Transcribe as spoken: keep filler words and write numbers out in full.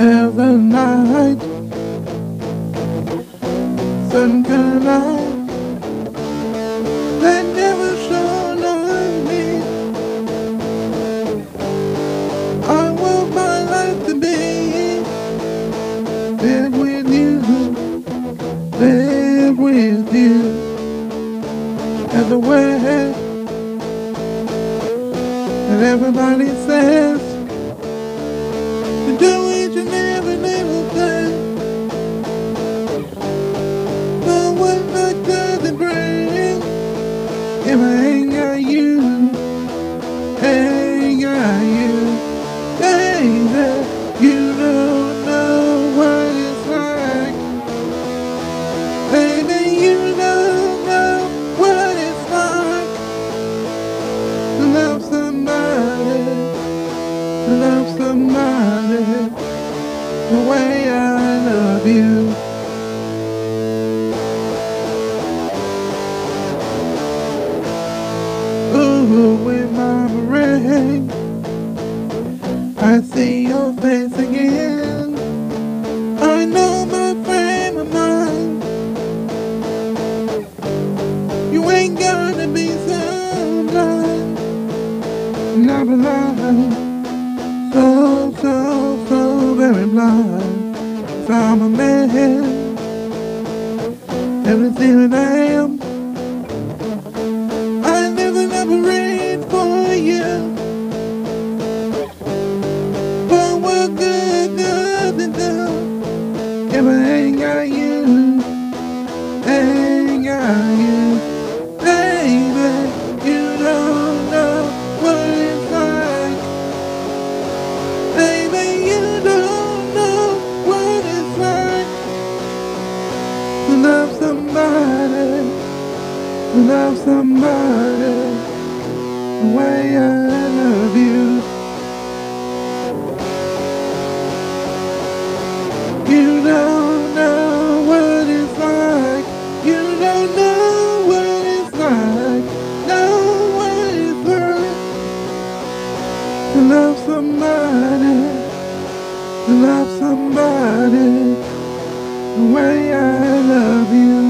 every night. Sun can light that never shone on me. I want my life to be live with you, live with you everywhere. And everybody says to do each and every little thing, but what good does it bring if I ain't got you, ain't got you, baby? You don't know what it's like, baby. You don't know what it's like to love somebody, to love somebody the way I love you. Ooh, with my ring, I see your face again. I know my frame of mind. You ain't gonna be so blind, not blind, so, so, so very blind. 'Cause I'm a man, everything that I am. I never, never read for you, but what good does it do if I ain't got you, ain't got you, baby? You don't know what it's like, baby. You don't know what it's like to love somebody, to love somebody the way I love you. You don't know what it's like, you don't know what it's like, know what it's like to love somebody, to love somebody the way I love you.